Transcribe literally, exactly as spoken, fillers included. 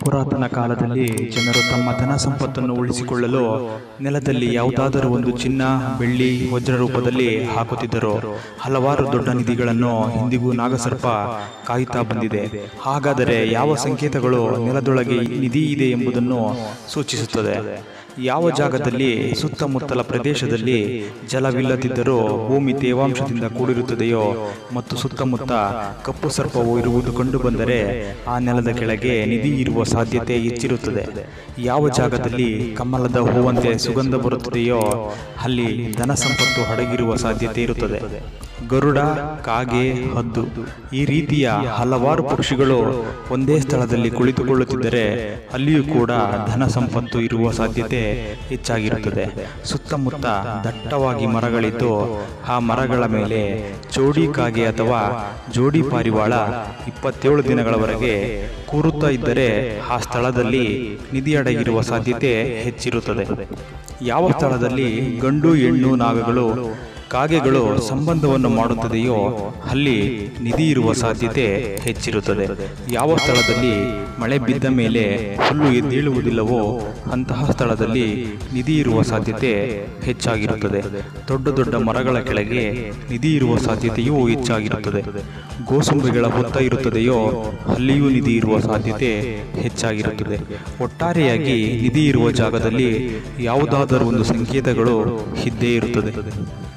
ಪುರಾತನ ಕಾಲದಲ್ಲಿ ಜನರು ತಮ್ಮ ಧನ ಸಂಪತ್ತನ್ನು ಉಳಿಸಿಕೊಳ್ಳಲು ನೆಲದಲ್ಲಿ ಯಾವುದಾದರೂ ಒಂದು ಚಿನ್ನ, ಬೆಳ್ಳಿ, ವಜ್ರ ರೂಪದಲ್ಲಿ ಹಾಕುತ್ತಿದ್ದರು. ಹಲವಾರು ದೊಡ್ಡ ನಿಧಿಗಳನ್ನು ಇಂದಿಗೂ ನಾಗಸರ್ಪ ಕಾಯುತ್ತಾ ಬಂದಿದೆ. ಹಾಗಾದರೆ ಯಾವ ಸಂಕೇತಗಳು ನೆಲದೊಳಗೆ ನಿಧಿ ಇದೆ ಎಂಬುದನ್ನು ಸೂಚಿಸುತ್ತದೆ? ಯಾವ ಜಾಗದಲ್ಲಿ ಸುತ್ತಮುತ್ತಲ ಪ್ರದೇಶದಲ್ಲಿ ಜಲವಿಲ್ಲದಿದ್ದರೂ ಭೂಮಿ ತೇವಾಂಶದಿಂದ ಕೂಡಿರುತ್ತದೆಯೋ ಮತ್ತು ಸುತ್ತಮುತ್ತ ಕಪ್ಪು ಸರ್ಪವು ಇರುವುದು ಕಂಡುಬಂದರೆ ಆ ನೆಲದ ಕೆಳಗೆ ನಿಧಿ ಇರುವ ಸಾಧ್ಯತೆ ಹೆಚ್ಚಿರುತ್ತದೆ. ಯಾವ ಜಾಗದಲ್ಲಿ ಕಮಲದ ಹೂವಂತೆ ಸುಗಂಧ ಬರುತ್ತದೆಯೋ ಅಲ್ಲಿ ಧನ ಸಂಪತ್ತು ಅಡಗಿರುವ ಸಾಧ್ಯತೆ ಇರುತ್ತದೆ. ಗರುಡ, ಕಾಗೆ, ಹದ್ದು ಈ ರೀತಿಯ ಹಲವಾರು ಪಕ್ಷಿಗಳು ಒಂದೇ ಸ್ಥಳದಲ್ಲಿ ಕುಳಿತುಕೊಳ್ಳುತ್ತಿದ್ದರೆ ಅಲ್ಲಿಯೂ ಕೂಡ ಧನ ಸಂಪತ್ತು ಇರುವ ಸಾಧ್ಯತೆ ಹೆಚ್ಚಾಗಿರುತ್ತದೆ. ಸುತ್ತಮುತ್ತ ದಟ್ಟವಾಗಿ ಮರಗಳಿದ್ದು ಆ ಮರಗಳ ಮೇಲೆ ಜೋಡಿ ಕಾಗೆ ಅಥವಾ ಜೋಡಿ ಪಾರಿವಾಳ ಇಪ್ಪತ್ತೇಳು ದಿನಗಳವರೆಗೆ ಕೂರುತ್ತಾ ಇದ್ದರೆ ಆ ಸ್ಥಳದಲ್ಲಿ ನಿಧಿ ಅಡಗಿರುವ ಸಾಧ್ಯತೆ ಹೆಚ್ಚಿರುತ್ತದೆ. ಯಾವ ಸ್ಥಳದಲ್ಲಿ ಗಂಡು ಹೆಣ್ಣು ನಾಗಗಳು ಕಾಗೆಗಳು ಸಂಬಂಧವನ್ನು ಮಾಡುತ್ತದೆಯೋ ಅಲ್ಲಿ ನಿಧಿ ಇರುವ ಸಾಧ್ಯತೆ ಹೆಚ್ಚಿರುತ್ತದೆ. ಯಾವ ಸ್ಥಳದಲ್ಲಿ ಮಳೆ ಬಿದ್ದ ಮೇಲೆ ಹುಲ್ಲು ಎದ್ದೇಳುವುದಿಲ್ಲವೋ ಅಂತಹ ಸ್ಥಳದಲ್ಲಿ ನಿಧಿ ಇರುವ ಸಾಧ್ಯತೆ ಹೆಚ್ಚಾಗಿರುತ್ತದೆ. ದೊಡ್ಡ ದೊಡ್ಡ ಮರಗಳ ಕೆಳಗೆ ನಿಧಿ ಇರುವ ಸಾಧ್ಯತೆಯೂ ಹೆಚ್ಚಾಗಿರುತ್ತದೆ. ಗೋಸುಂಬೆಗಳ ಹುತ್ತ ಇರುತ್ತದೆಯೋ ಅಲ್ಲಿಯೂ ನಿಧಿ ಇರುವ ಸಾಧ್ಯತೆ ಹೆಚ್ಚಾಗಿರುತ್ತದೆ. ಒಟ್ಟಾರೆಯಾಗಿ ನಿಧಿ ಇರುವ ಜಾಗದಲ್ಲಿ ಯಾವುದಾದರೂ ಒಂದು ಸಂಕೇತಗಳು ಇದ್ದೇ ಇರುತ್ತದೆ.